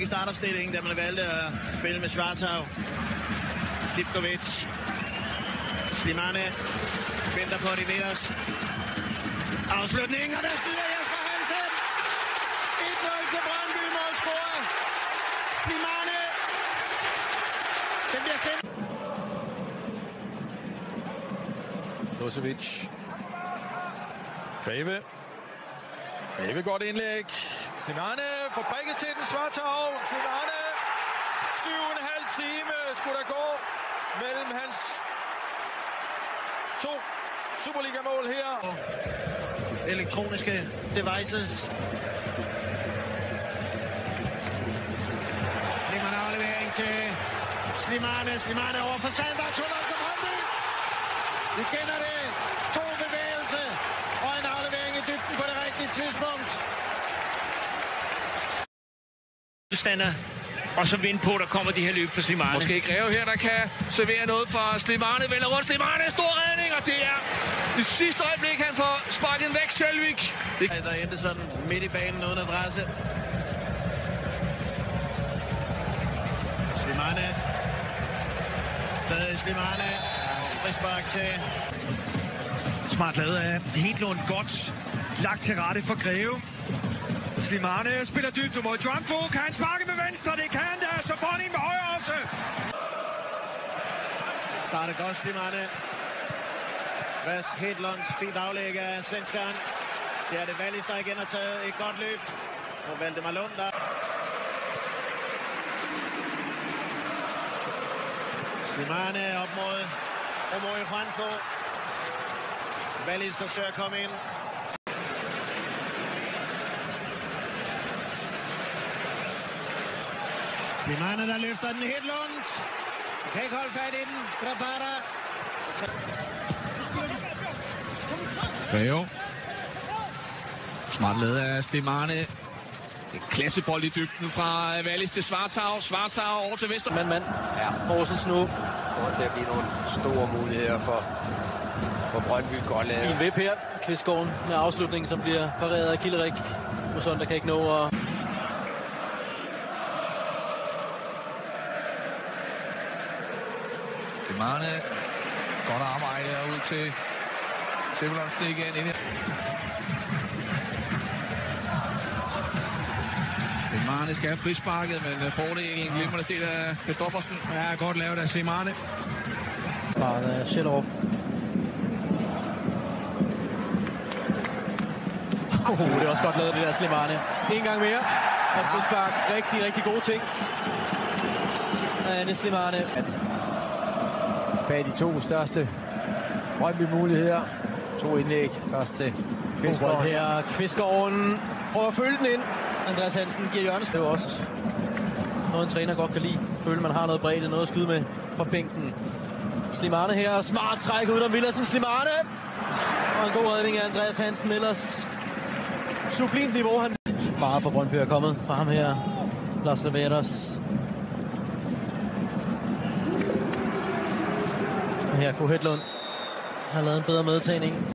i startopstillingen, da man valgte at spille med Schwartau. Livkovic. Slimane venter på Riveras afslutning, og der skyder Jesper Hansen. 1-0 til Brøndby, målscorer Slimane. Den bliver sendt. Losevic. Greve godt indlæg. Slimane får prikket til den. Schwartau. Slimane. 7,5 time skulle der gå mellem hans 2 Superliga-mål her. Elektroniske devices. Slimane aflevering til Slimane. Slimane over for Sander. 2-0 til Brøndby. Vi kender det. 2 bevægelser og en aflevering i dybden på det rigtige tidspunkt. Og så vinde på, der kommer de her løb for Slimane. Måske Greve her, der kan servere noget for Slimane. Vender rundt. Slimane, stor redning, og det er det sidste øjeblik, han får sparket væk Selvik. Der endte sådan midt i banen uden adresse. Slimane. Stadig Slimane. Frispark til. Smart lavet af Hedlund. Godt lagt til rette for Greve. Slimane spiller dybt mod Dramfo. Kan han sparke med venstre? Det kan han da. Så får han en med højre også. Starter godt Slimane. Vas Hedlunds fint aflæg af svenskeren. Det er det Wallis, der igen har taget et godt løb. Og Valdemar Lund der. Slimane op mod Omori Juanfo. Wallis forsøger at komme ind. Slimane, der løfter den. Hedlund. Kan ikke holde fat i den. Grapara. Greve. Smart lavet af Slimane. En klassebold i dybden fra Wallis til Schwartau. Schwartau over til venstre. Mand. Ja, Horsens nu. Det kommer til at blive nogle store muligheder for Brøndby. Godt lavet. Fin vip her. Kvistgården med afslutningen, som bliver pareret af Killerik. Musson, der kan ikke nå at... Slimane. Godt arbejde ud til Sebulonsen igen. Slimane skal have frisparket, men fordelen glimrende set af Kristoffersen. Ja, godt lavet af Slimane. Bare Schellerup. Det er også godt lavet, det der Slimane. En gang mere. Og frispark. Rigtig, rigtig gode ting. Anne Slimane. Bag de 2 største Brøndby-muligheder. 2 indlæg. Først til Kvistgården her. Kvistgården prøver at følge den ind. Andreas Hansen giver Jørgens. Det er jo også noget, en træner godt kan lide. Føle, man har noget bredde, noget at skyde med fra bænken. Slimane her. Smart træk ud af Villadsen. Slimane. Og en god redning af Andreas Hansen. Ellers sublimt niveau. Han meget for Brøndby er kommet fra ham her. Lars Riveras. Her kunne Hedlund have lavet en bedre medtagning.